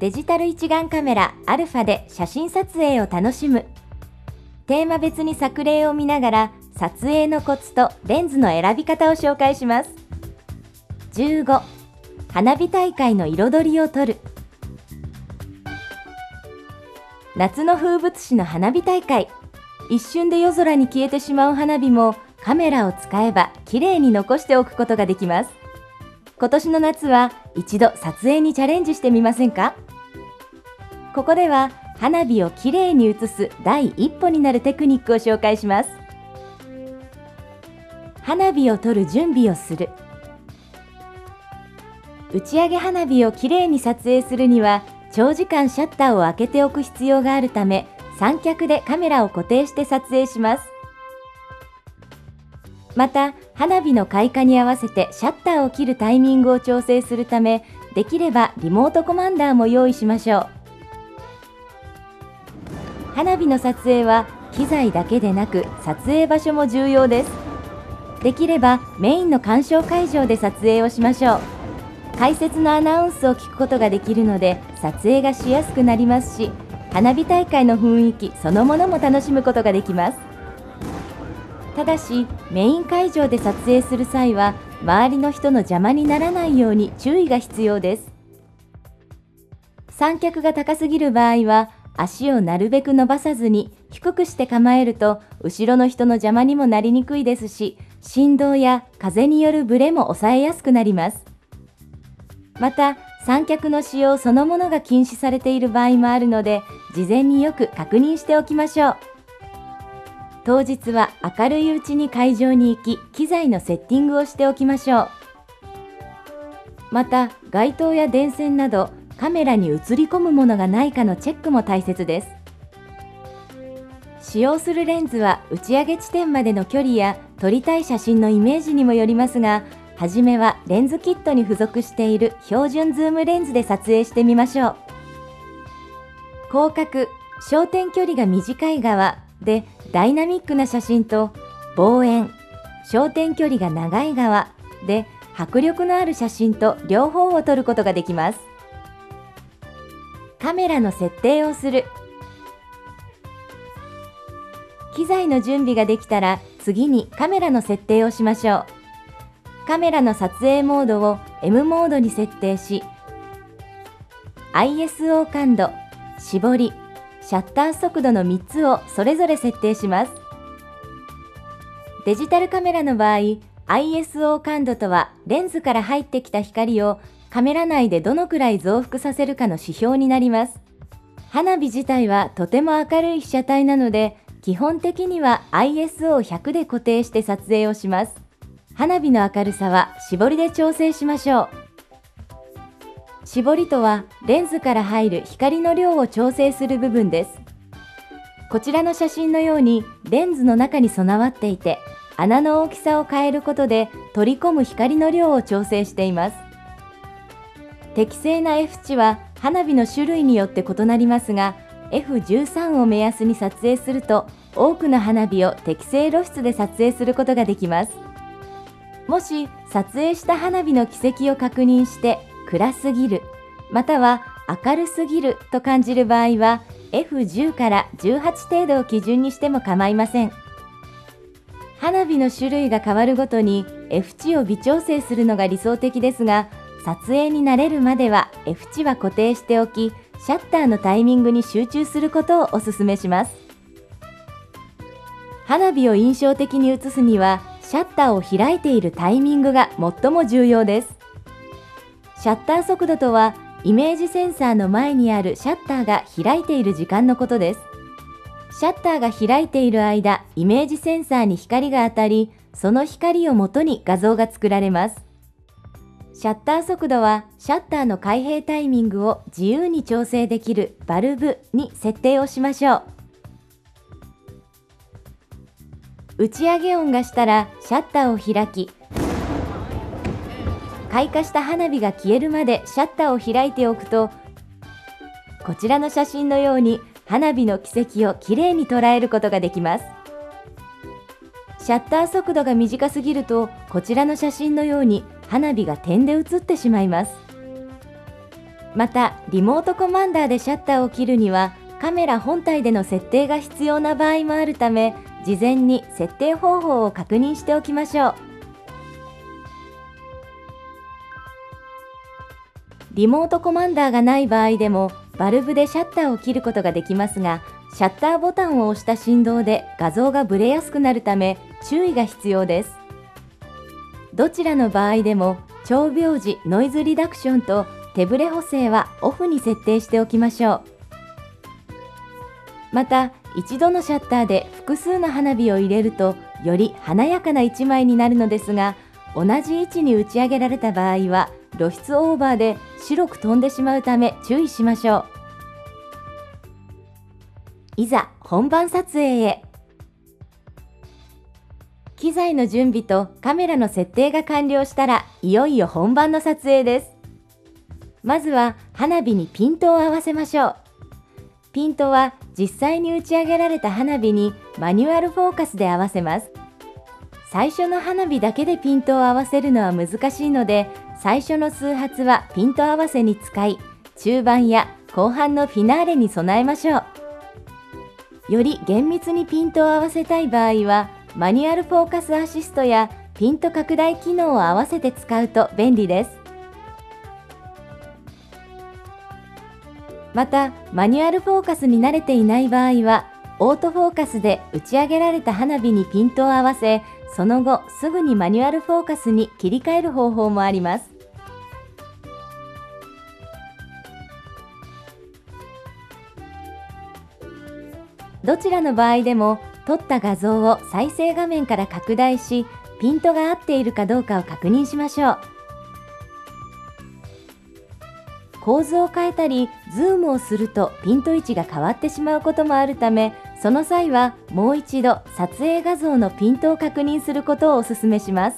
デジタル一眼カメラアルファで写真撮影を楽しむ。テーマ別に作例を見ながら撮影のコツとレンズの選び方を紹介します。15、花火大会の彩りを撮る。夏の風物詩の花火大会。一瞬で夜空に消えてしまう花火もカメラを使えば綺麗に残しておくことができます。今年の夏は一度撮影にチャレンジしてみませんか？ここでは花火を綺麗に写す第一歩になるテクニックを紹介します。花火を撮る準備をする。打ち上げ花火を綺麗に撮影するには長時間シャッターを開けておく必要があるため、三脚でカメラを固定して撮影します。また、花火の開花に合わせてシャッターを切るタイミングを調整するため、できればリモートコマンダーも用意しましょう。花火の撮影は機材だけでなく撮影場所も重要です。できればメインの鑑賞会場で撮影をしましょう。解説のアナウンスを聞くことができるので撮影がしやすくなりますし、花火大会の雰囲気そのものも楽しむことができます。ただしメイン会場で撮影する際は周りの人の邪魔にならないように注意が必要です。三脚が高すぎる場合は足をなるべく伸ばさずに低くして構えると後ろの人の邪魔にもなりにくいですし、振動や風によるブレも抑えやすくなります。また三脚の使用そのものが禁止されている場合もあるので、事前によく確認しておきましょう。当日は明るいうちに会場に行き、機材のセッティングをしておきましょう。また街灯や電線などカメラに映り込むものがないかのチェックも大切です。使用するレンズは打ち上げ地点までの距離や撮りたい写真のイメージにもよりますが、はじめはレンズキットに付属している標準ズームレンズで撮影してみましょう。広角、焦点距離が短い側でダイナミックな写真と、望遠、焦点距離が長い側で迫力のある写真と両方を撮ることができます。カメラの設定をする。機材の準備ができたら次にカメラの設定をしましょう。カメラの撮影モードを M モードに設定し、ISO 感度、絞り、シャッター速度の3つをそれぞれ設定します。デジタルカメラの場合、ISO 感度とはレンズから入ってきた光をカメラ内でどのくらい増幅させるかの指標になります。花火自体はとても明るい被写体なので、基本的には ISO100 で固定して撮影をします。花火の明るさは絞りで調整しましょう。絞りとはレンズから入る光の量を調整する部分です。こちらの写真のようにレンズの中に備わっていて、穴の大きさを変えることで取り込む光の量を調整しています。適正な F 値は花火の種類によって異なりますが、F13 を目安に撮影すると多くの花火を適正露出で撮影することができます。もし撮影した花火の軌跡を確認して暗すぎる、または明るすぎると感じる場合は F10 から18程度を基準にしても構いません。花火の種類が変わるごとに F 値を微調整するのが理想的ですが、撮影に慣れるまでは F 値は固定しておき、シャッターのタイミングに集中することをお勧めします。花火を印象的に写すには、シャッターを開いているタイミングが最も重要です。シャッター速度とは、イメージセンサーの前にあるシャッターが開いている時間のことです。シャッターが開いている間、イメージセンサーに光が当たり、その光をもとに画像が作られます。シャッター速度は、シャッターの開閉タイミングを自由に調整できるバルブに設定をしましょう。打ち上げ音がしたらシャッターを開き、開花した花火が消えるまでシャッターを開いておくと、こちらの写真のように花火の軌跡をきれいに捉えることができます。シャッター速度が短すぎると、こちらの写真のように花火が点で写ってしまいます。 また、リモートコマンダーでシャッターを切るには、カメラ本体での設定が必要な場合もあるため、事前に設定方法を確認しておきましょう。リモートコマンダーがない場合でも、バルブでシャッターを切ることができますが、シャッターボタンを押した振動で画像がブレやすくなるため、注意が必要です。どちらの場合でも、長描時ノイズリダクションと手ブレ補正はオフに設定しておきましょう。また、一度のシャッターで複数の花火を入れると、より華やかな一枚になるのですが、同じ位置に打ち上げられた場合は、露出オーバーで白く飛んでしまうため注意しましょう。いざ本番撮影へ。機材の準備とカメラの設定が完了したら、いよいよ本番の撮影です。まずは花火にピントを合わせましょう。ピントは実際に打ち上げられた花火にマニュアルフォーカスで合わせます。最初の花火だけでピントを合わせるのは難しいので、最初の数発はピント合わせに使い、中盤や後半のフィナーレに備えましょう。より厳密にピントを合わせたい場合は、マニュアルフォーカスアシストやピント拡大機能を合わせて使うと便利です。また、マニュアルフォーカスに慣れていない場合は、オートフォーカスで打ち上げられた花火にピントを合わせ、その後すぐにマニュアルフォーカスに切り替える方法もあります。どちらの場合でも、撮った画像を再生画面から拡大し、ピントが合っているかどうかを確認しましょう。構図を変えたり、ズームをするとピント位置が変わってしまうこともあるため、その際はもう一度撮影画像のピントを確認することをお勧めします。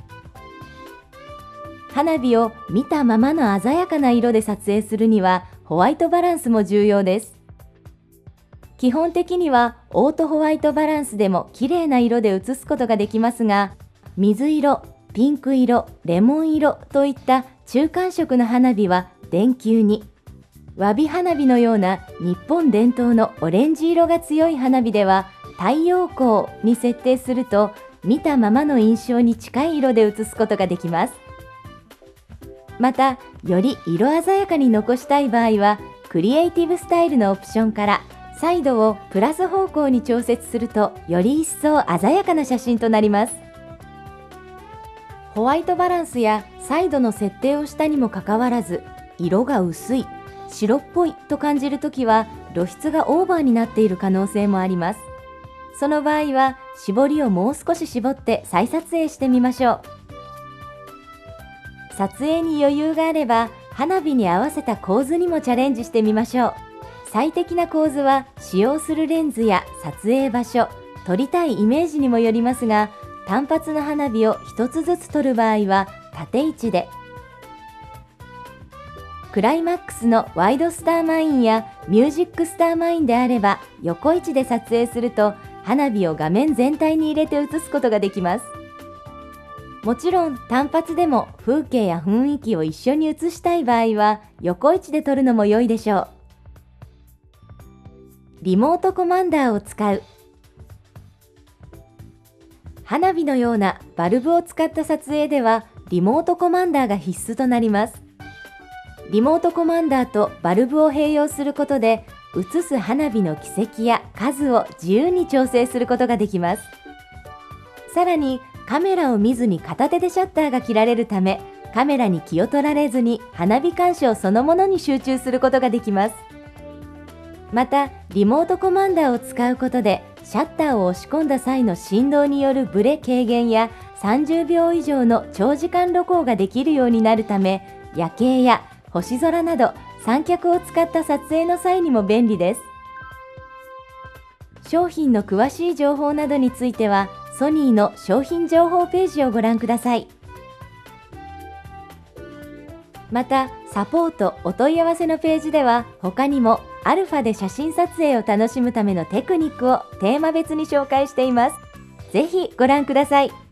花火を見たままの鮮やかな色で撮影するには、ホワイトバランスも重要です。基本的にはオートホワイトバランスでも綺麗な色で写すことができますが、水色、ピンク色、レモン色といった中間色の花火は電球に、わび花火のような日本伝統のオレンジ色が強い花火では太陽光に設定すると、見たままの印象に近い色で写すことができます。また、より色鮮やかに残したい場合は、クリエイティブスタイルのオプションからサイドをプラス方向に調節すると、より一層鮮やかな写真となります。ホワイトバランスやサイドの設定をしたにもかかわらず、色が薄い、白っぽいと感じるときは、露出がオーバーになっている可能性もあります。その場合は、絞りをもう少し絞って再撮影してみましょう。撮影に余裕があれば、花火に合わせた構図にもチャレンジしてみましょう。最適な構図は使用するレンズや撮影場所、撮りたいイメージにもよりますが、単発の花火を一つずつ撮る場合は縦位置で、クライマックスのワイドスターマインやミュージックスターマインであれば横位置で撮影すると、花火を画面全体に入れて写すことができます。もちろん単発でも風景や雰囲気を一緒に写したい場合は横位置で撮るのも良いでしょう。リモートコマンダーを使う。花火のようなバルブを使った撮影ではリモートコマンダーが必須となります。リモートコマンダーとバルブを併用することで、映す花火の軌跡や数を自由に調整することができます。さらにカメラを見ずに片手でシャッターが切られるため、カメラに気を取られずに花火鑑賞そのものに集中することができます。また、リモートコマンダーを使うことで、シャッターを押し込んだ際の振動によるブレ軽減や30秒以上の長時間露光ができるようになるため、夜景や星空など三脚を使った撮影の際にも便利です。商品の詳しい情報などについては、ソニーの商品情報ページをご覧ください。また、サポートお問い合わせのページでは、他にもアルファで写真撮影を楽しむためのテクニックをテーマ別に紹介しています。ぜひご覧ください。